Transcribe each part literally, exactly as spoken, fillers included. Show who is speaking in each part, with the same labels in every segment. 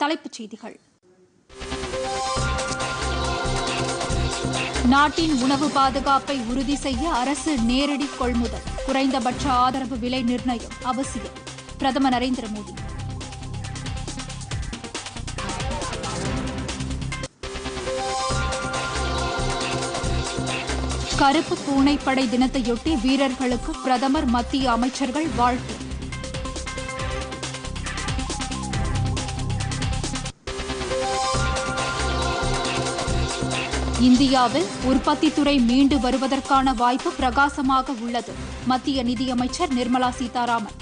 Speaker 1: தலைப்புச் செய்திகள். நாட்டின் உணவு பாதுகாப்பை உறுதி செய்ய அரசு நேரடி கொள்முதல், குறைந்தபட்ச ஆதரவு விலை நிர்ணயம் அவசியம். பிரதமர் நரேந்திர மோடி. கருப்பு பூனைப்படை தினத்தையொட்டி வீரர்களுக்கு பிரதமர், மத்திய அமைச்சர்கள் வாழ்த்து. இந்தியாவில் உற்பத்தித்துறை மீண்டு வருவதற்கான வாய்ப்பு பிரகாசமாக உள்ளது. மத்திய நிதியமைச்சர் நிர்மலா சீதாராமன்.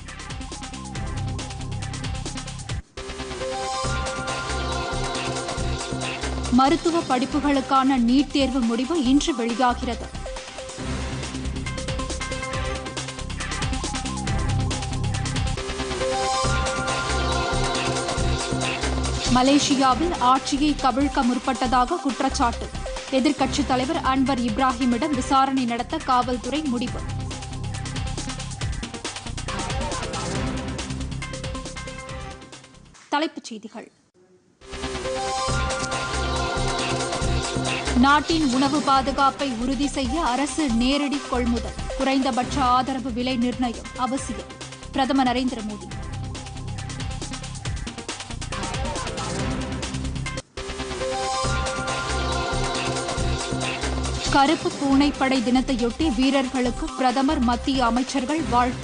Speaker 1: மருத்துவ படிப்புகளுக்கான நீட் தேர்வு முடிவு இன்று வெளியாகிறது. மலேசியாவில் ஆட்சியை கவிழ்க்க முற்பட்டதாக குற்றச்சாட்டு. எதிர்க்கட்சித் தலைவர் அன்வர் இப்ராஹிமிடம் விசாரணை நடத்த காவல்துறை முடிவு. தலைப்புச் செய்திகள். நாட்டின் உணவு பாதுகாப்பை உறுதி செய்ய அரசு நேரடி கொள்முதல், குறைந்தபட்ச ஆதரவு விலை நிர்ணயம் அவசியம். பிரதமர் நரேந்திர மோடி. கருப்பு பூனைப்படை தினத்தையொட்டி வீரர்களுக்கு பிரதமர், மத்திய அமைச்சர்கள் வாழ்த்து.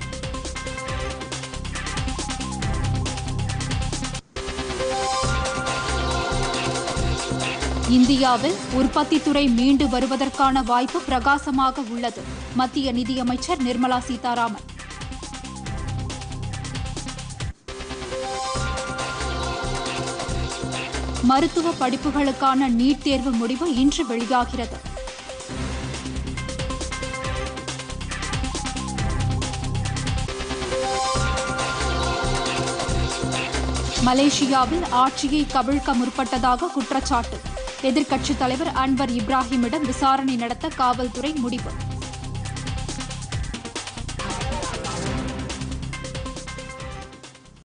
Speaker 1: இந்தியாவில் உற்பத்தித்துறை மீண்டு வருவதற்கான வாய்ப்பு பிரகாசமாக உள்ளது. மத்திய நிதியமைச்சர் நிர்மலா சீதாராமன். மருத்துவ படிப்புகளுக்கான நீட் தேர்வு முடிவு இன்று வெளியாகிறது. மலேசியாவில் ஆட்சியை கவிழ்க்க முற்பட்டதாக குற்றச்சாட்டு. எதிர்க்கட்சித் தலைவர் அன்வர் இப்ராஹிமிடம் விசாரணை நடத்த காவல்துறை முடிவு.